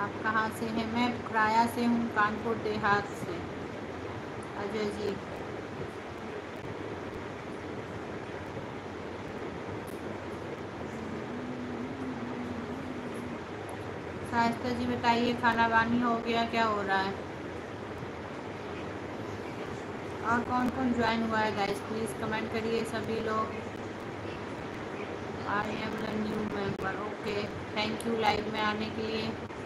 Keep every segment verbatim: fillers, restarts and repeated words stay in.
आप कहाँ से हैं? मैं पुखराया से हूँ, कानपुर देहात से। अजय जी, शाइस्ता जी बताइए, खाना पानी हो गया, क्या हो रहा है? और कौन कौन ज्वाइन हुआ है गाइस, प्लीज़ कमेंट करिए सभी लोग। I am the new member, okay, thank you live में आने के लिए।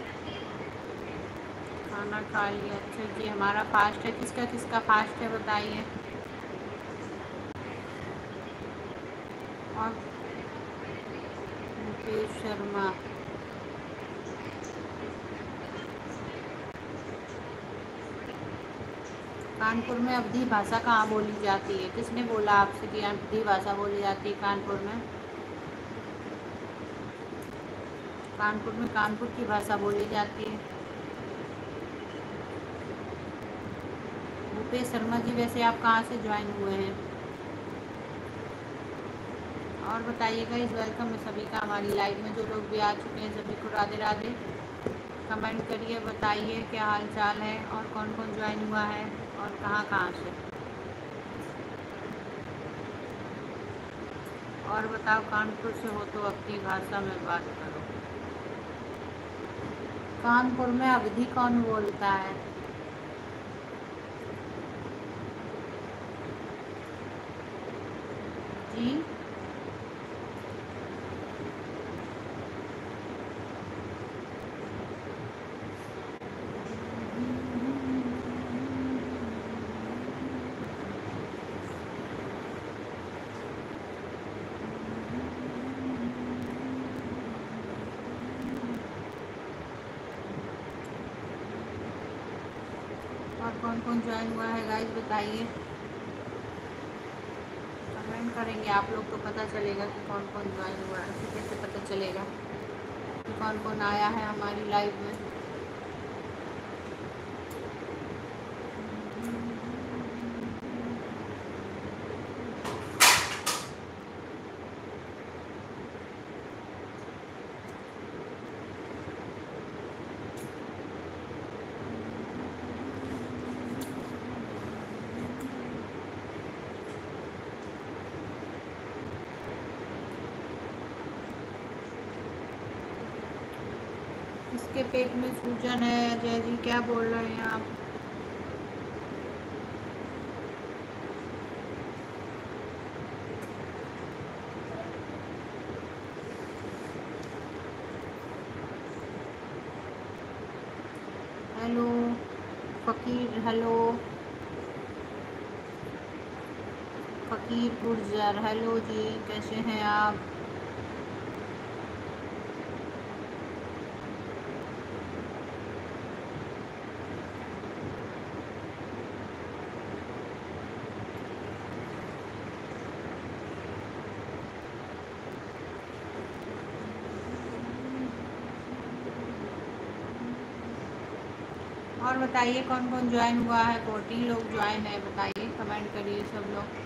खाना खा लिया, अच्छा जी, हमारा फास्ट है। किसका किसका फास्ट है बताइए। और मुकेश शर्मा, कानपुर में अवधी भाषा कहाँ बोली जाती है? किसने बोला आपसे कि अवधी भाषा बोली जाती है कानपुर में? कानपुर में कानपुर की भाषा बोली जाती है। भूपेश शर्मा जी, वैसे आप कहाँ से ज्वाइन हुए हैं? और बताइएगा, इस वेलकम में सभी का हमारी लाइव में। जो लोग भी आ चुके हैं सभी को राधे राधे। कमेंट करिए, बताइए क्या हाल चाल है और कौन कौन ज्वाइन हुआ है और कहाँ कहाँ से। और बताओ, कानपुर से हो तो अपनी भाषा में बात करो। कानपुर में अवधी कौन बोलता है? जी, और कौन कौन ज्वाइन हुआ है गाइस बताइए। कमेंट करेंगे आप लोग तो पता चलेगा कि कौन कौन ज्वाइन हुआ है। ऐसे कैसे पता चलेगा कि कौन कौन आया है हमारी लाइव में? इसके पेट में सूजन है। अजय जी क्या बोल रहे हैं आप? हेलो फकीर, हेलो फकीर गुर्जर, हेलो जी, कैसे हैं आप? और बताइए कौन कौन ज्वाइन हुआ है? फोर्टीन लोग ज्वाइन है, बताइए, कमेंट करिए सब लोग।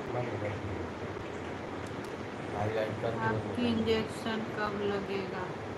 आपकी इंजेक्शन कब लगेगा?